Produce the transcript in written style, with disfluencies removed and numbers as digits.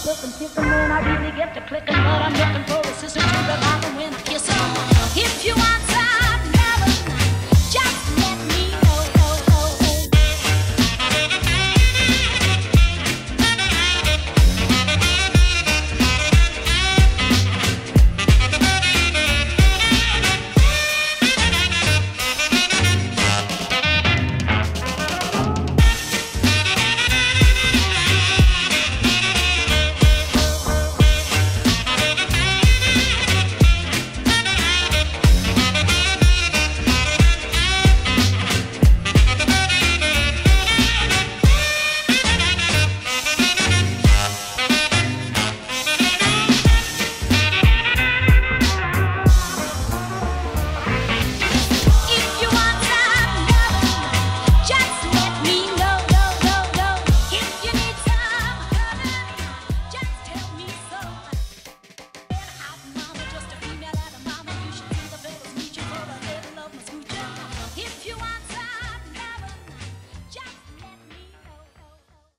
looking, picking when I really get to clicking, but I'm looking for a sister to revive and win a kiss. If you